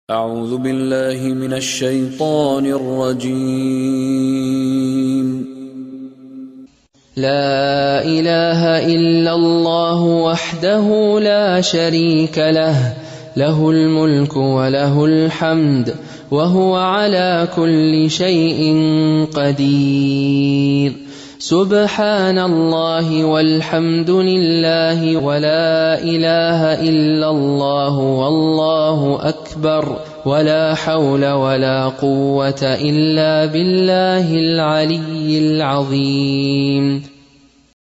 أعوذ بالله من الشيطان الرجيم. لا إله إلا الله وحده لا شريك له، له الملك وله الحمد وهو على كل شيء قدير. سبحان الله والحمد لله ولا إله إلا الله والله أكبر، ولا حول ولا قوة إلا بالله العلي العظيم.